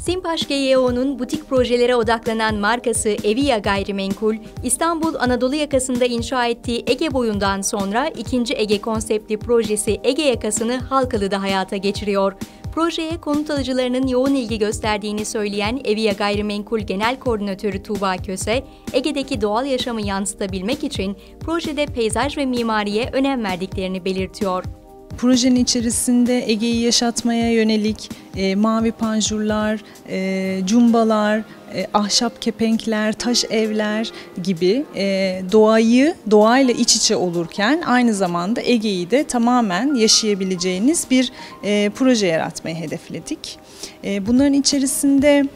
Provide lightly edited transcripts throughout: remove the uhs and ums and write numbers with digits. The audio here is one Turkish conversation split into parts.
Simpaş GYO'nun butik projelere odaklanan markası Evia Gayrimenkul, İstanbul Anadolu yakasında inşa ettiği Ege Boyu'ndan sonra ikinci Ege konseptli projesi Ege Yakası'nı Halkalı'da hayata geçiriyor. Projeye konut alıcılarının yoğun ilgi gösterdiğini söyleyen Evia Gayrimenkul Genel Koordinatörü Tuğba Köse, Ege'deki doğal yaşamı yansıtabilmek için projede peyzaj ve mimariye önem verdiklerini belirtiyor. Projenin içerisinde Ege'yi yaşatmaya yönelik mavi panjurlar, cumbalar, ahşap kepenkler, taş evler gibi doğayla iç içe olurken aynı zamanda Ege'yi de tamamen yaşayabileceğiniz bir proje yaratmayı hedefledik. Bunların içerisinde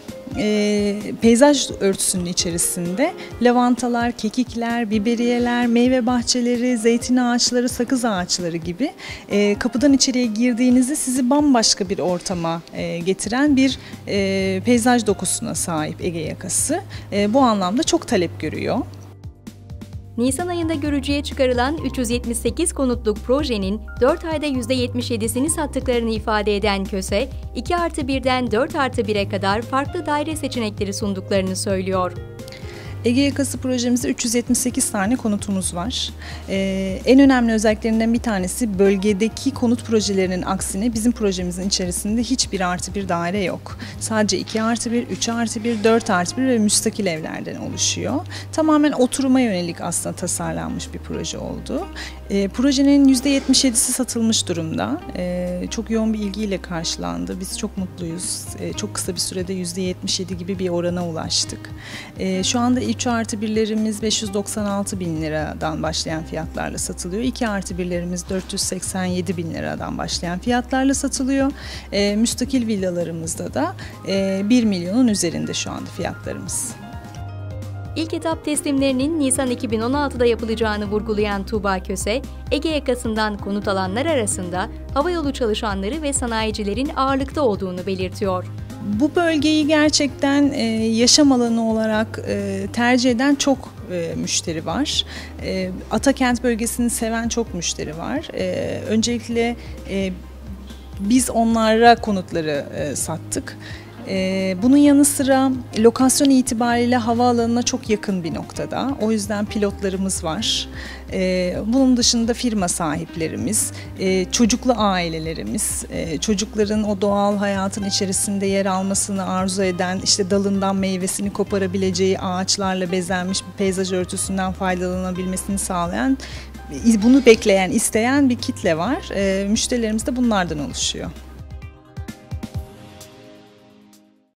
peyzaj örtüsünün içerisinde lavantalar, kekikler, biberiyeler, meyve bahçeleri, zeytin ağaçları, sakız ağaçları gibi kapıdan içeriye girdiğinizde sizi bambaşka bir ortama getiren bir peyzaj dokusuna sahip Ege Yakası. Bu anlamda çok talep görüyor. Nisan ayında görücüye çıkarılan 378 konutluk projenin 4 ayda %77'sini sattıklarını ifade eden Köse, 2+1'den 4+1'e kadar farklı daire seçenekleri sunduklarını söylüyor. Ege Yakası projemizde 378 tane konutumuz var. En önemli özelliklerinden bir tanesi bölgedeki konut projelerinin aksine bizim projemizin içerisinde hiçbir +1 daire yok. Sadece 2+1, 3+1, 4+1 ve müstakil evlerden oluşuyor. Tamamen oturuma yönelik aslında tasarlanmış bir proje oldu. Projenin %77'si satılmış durumda. Çok yoğun bir ilgiyle karşılandı. Biz çok mutluyuz. Çok kısa bir sürede %77 gibi bir orana ulaştık. Şu anda 3+1'lerimiz 596 bin liradan başlayan fiyatlarla satılıyor. 2+1'lerimiz 487 bin liradan başlayan fiyatlarla satılıyor. Müstakil villalarımızda da 1 milyonun üzerinde şu anda fiyatlarımız. İlk etap teslimlerinin Nisan 2016'da yapılacağını vurgulayan Tuğba Köse, Ege Yakası'ndan konut alanlar arasında havayolu çalışanları ve sanayicilerin ağırlıkta olduğunu belirtiyor. Bu bölgeyi gerçekten yaşam alanı olarak tercih eden çok müşteri var. Atakent bölgesini seven çok müşteri var. Öncelikle biz onlara konutları sattık. Bunun yanı sıra lokasyon itibariyle havaalanına çok yakın bir noktada. O yüzden pilotlarımız var. Bunun dışında firma sahiplerimiz, çocuklu ailelerimiz, çocukların o doğal hayatın içerisinde yer almasını arzu eden, işte dalından meyvesini koparabileceği ağaçlarla bezenmiş bir peyzaj örtüsünden faydalanabilmesini sağlayan, bunu bekleyen, isteyen bir kitle var. Müşterilerimiz de bunlardan oluşuyor.